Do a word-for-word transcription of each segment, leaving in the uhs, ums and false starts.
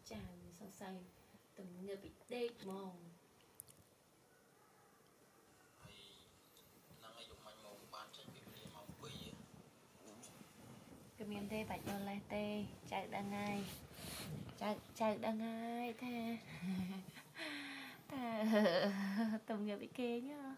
tràn sao say từng người bị đê mòn cái miền tây bạch đô lai tê chạy đang ngay chạy chạy đang ngay tha từng người bị kê nhá.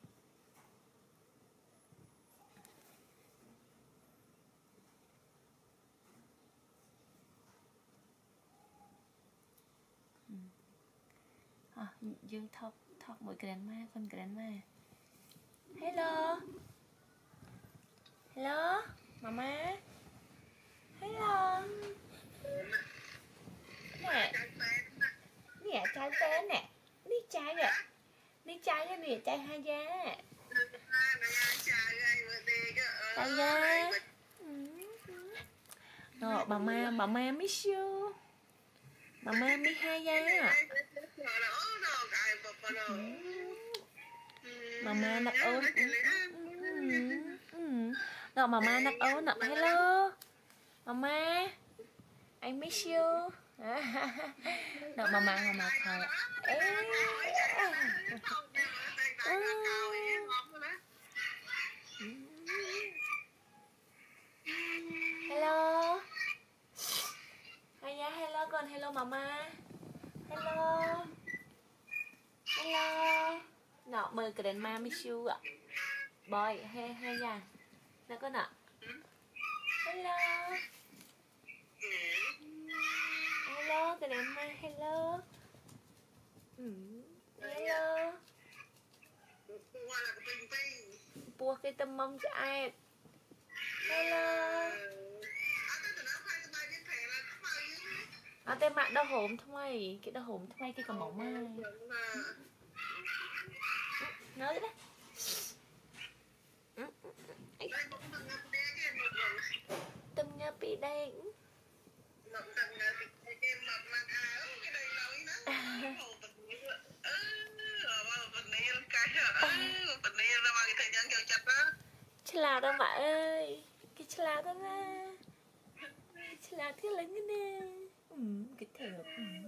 À, dương thọc thọc mỗi grandma con grandma. Hello hello mama hello nè nè trai tên nè đi trai nè đi trai nè nè trai hai da trai da rồi bà ma bà ma miss you bà ma miss hai da mama nắp ơn rồi mama nắp ơn nắp hello mama I miss you rồi mama mama thôi hello Haya hello con hello mama hello hello nọ mời grandma miss you ạ boy hay hay nha nó có nọ hello hello grandma hello hello bua cái tâm mông cho ai hello ở tên mạng đau hổm thôi cái đau hổm thôi cái còn mỏng mai nói đấy tâm nha bị đen chla đâu mà ơi cái chla đó nè chla thứ lớn cái nè ừ, cái thở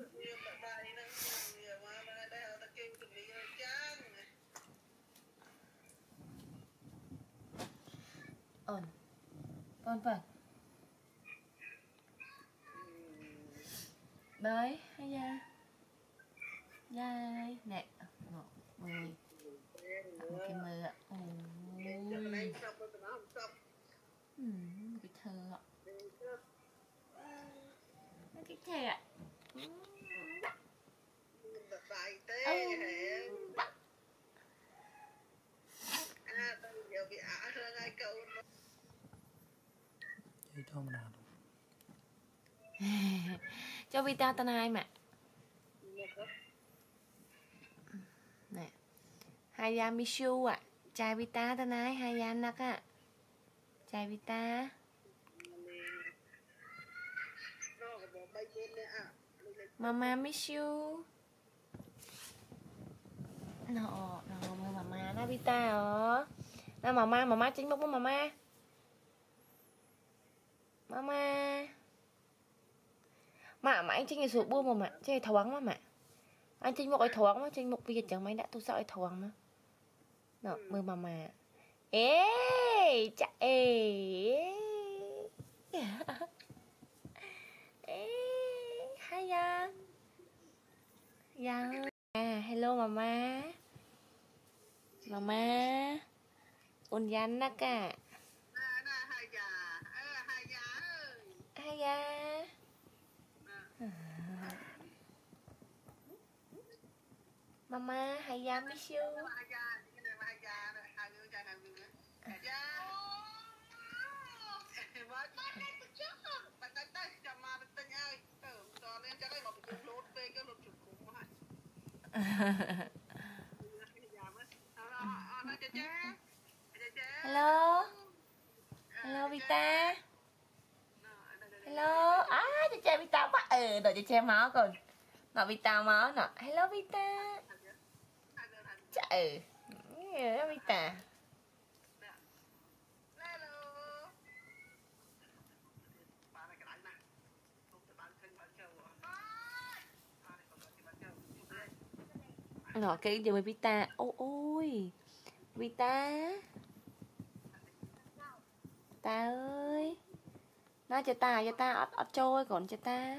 ổn con phần bơi hay da da nè ngọt mười một cái mưa ạ ừ, cái thơ ạ cái thề ạ cho mà nào cho Vita tên hai mà nè Haya Mishu ạ chai Vita tên hai Haya nắc ạ chai Vita Mama miss you nọ nọ mama nó Vita hả nó mama mama chính bốc mama mama mà mà anh Trinh ngày sụp buông mà mà chơi thoáng mà mà anh Trinh một cái thoáng mà Trinh một bây giờ chẳng mấy đã tôi sợ cái thoáng mà nọ mưa mà mà ê chà ê ê hai da da à hello mama mama ôn gian nắc à hai da mama Haya miss you hello hello Vita hello à cho chơi Vita quá ừ rồi cho chơi máu còn nọ Vita máu nọ hello Vita trời hello Vita Ngỏ cái giờ mới Vita. Ôi ôi Vita. Ta ơi. Nó cho ta cho ta ọt ọt trôi còn cho ta.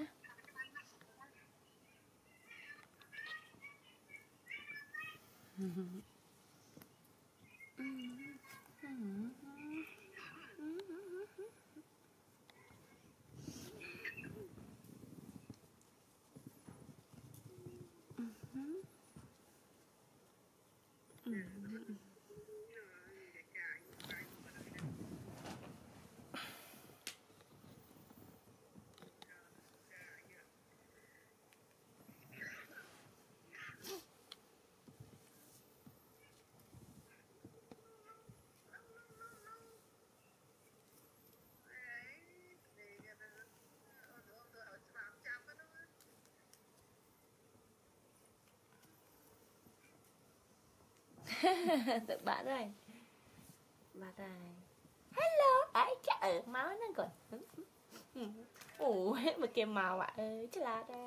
Tự bạn rồi. Bạn này. Hello. Ấy trời máu nó còn. Ủa mà kèm màu ạ ơi. Chứ là ra.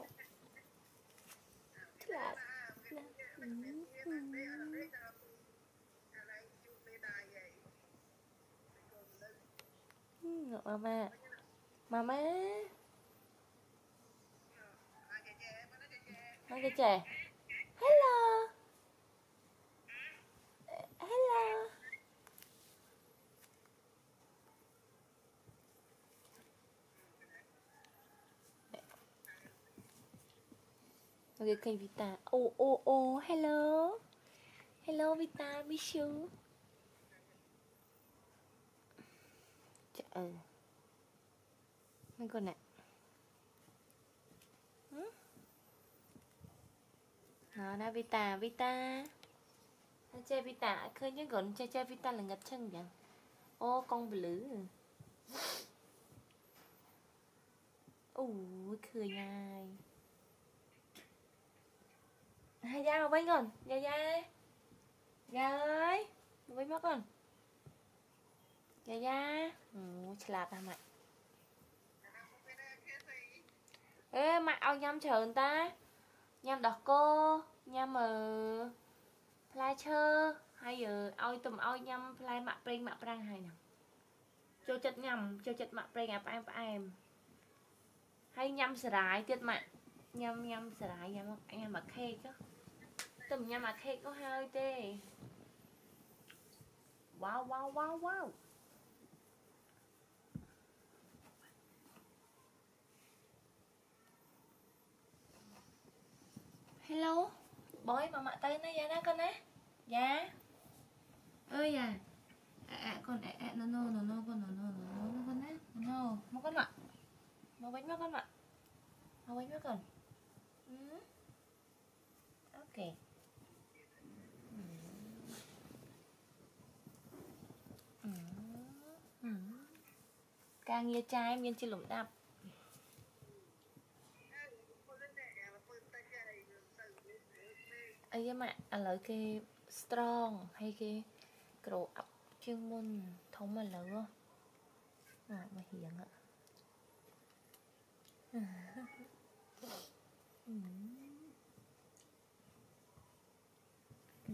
Chứ là. Mama. Mama. Nói cho trẻ. Hello. Hello. Ok kênh Vita. Ô ô ô hello. Hello Vita, miss you. Trời ơi. Mấy con này. Nó đã Vita, Vita. Chơi Vita, khơi nhớ gọi chơi chơi Vita là ngập chân vậy. Ô con blue. Ủa cười ngay. Hai da mà bánh còn, da da. Da ơi. Bánh mất còn. Da da. Ủa chả ta mày. Ê mày ao nhâm chờ người ta. Nhâm đọc cô. Nhâm ờ Play chơ. Hay giờ ao tùm ao nhâm play mạ prinh mạ prang hay nè. Cho chất nhầm, cho chất mạ prinh à em em. Hay nhâm sả rải tiết mạ. Nhâm nhâm sả rải nhâm anh em mặc khê chứ. Tùm nhâm mặc khê có hơi tê. Wow wow wow wow. Hello. Bói mà mạ tay nó ra đó con á. Dạ. Ơi à. À à con à à no no no no con no no no no con á. No, mau con ạ. Mau bánh mắt con ạ. Mau bánh mắt con. Ừ. Ok. Ừ. Ừ. Ừ. Càng nghe trai em yên trên lũng đạp. Ấy mà à lợi cái strong hay cái grow up chuyên môn thông mà lớn à, mà hiền ạ. Ừ. Ừ.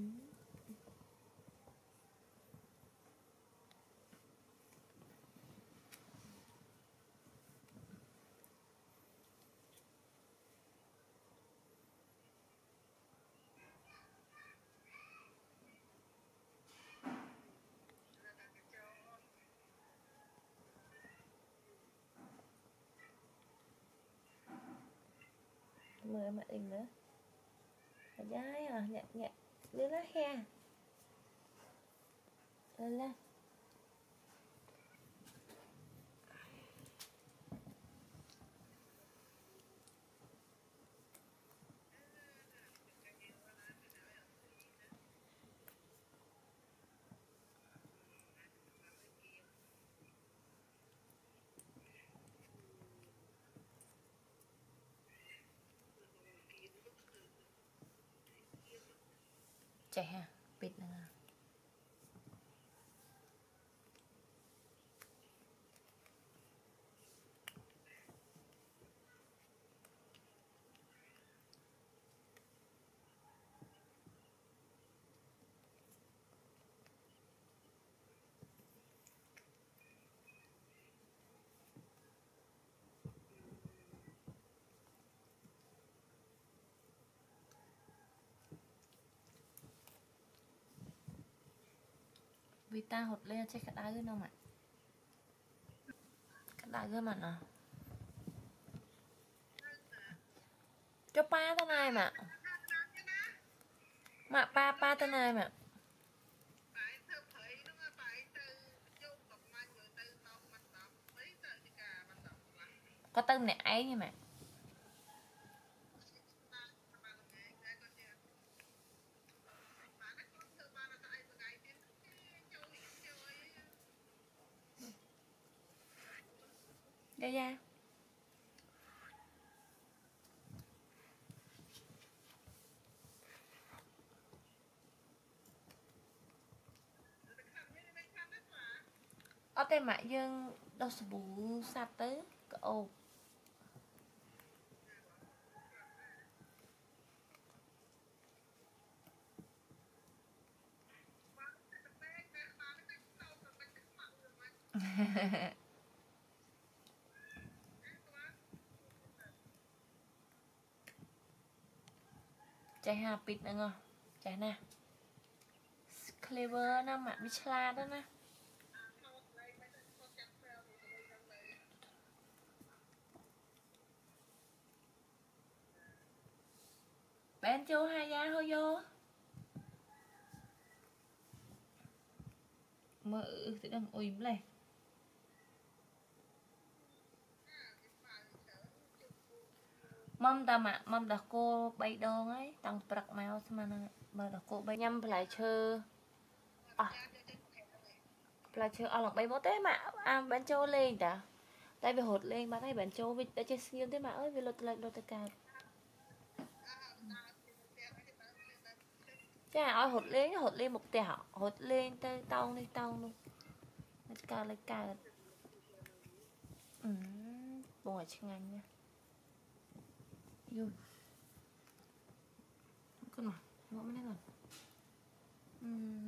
Mời mặt đình nữa. Ở dai à, nhẹ nhẹ. Lên lá khe. Lên lên. Trẻ ha, bịt nè. vì ta hột lên chết cả đá gương đâu mà cả đá gương mà nó cho ba tên này mà mà ba ba tên này mà có tên này ấy nhưng mà ra ra ở tên mại dương đâu sẽ bù sạch tới ồ chạy hà bịt nữa ngờ chạy nè clever nó mà Michelin đó nè bên châu hai giá thôi vô mơ thì đang ủi này mâm ta mà mâm đặt cô bay đòn ấy tăng bạc mèo mà mà đặt cô bay nhâm lại chơi à lại chơi ở lòng bay bó té mà à bên châu lên đã tại vì hột lên mà thấy bên châu vì đã chơi siêu thế mà ơi vì lột lại lột cả cái này hột lên hột lên một tẻo hột lên tới tông đi tông luôn lấy cả lấy cả ừ bông ở trên ngành nha rồi con nào ngõ mới rồi ừ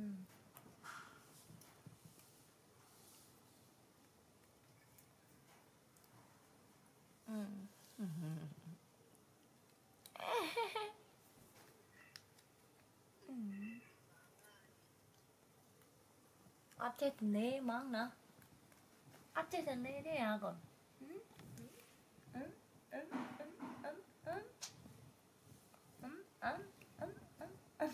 ừ ắt chết nè món nữa ắt chết nè đấy à còn ừ ừ ừ ừ ừ ừ ừ ừ ừ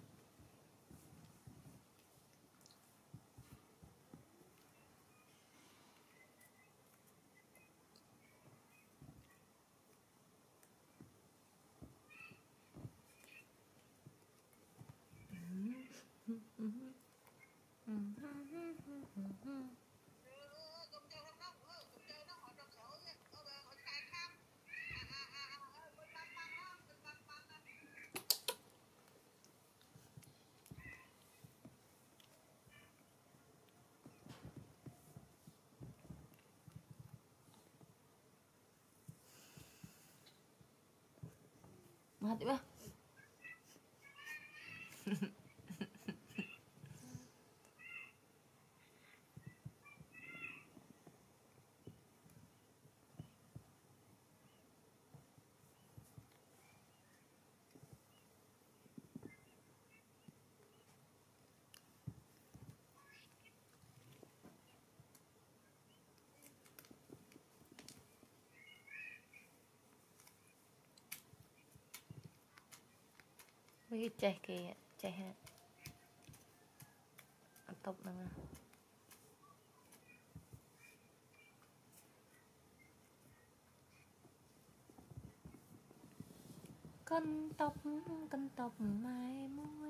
mati ba mấy cái chè kìa chè hạt ăn tục nè con tóc con tóc mai môi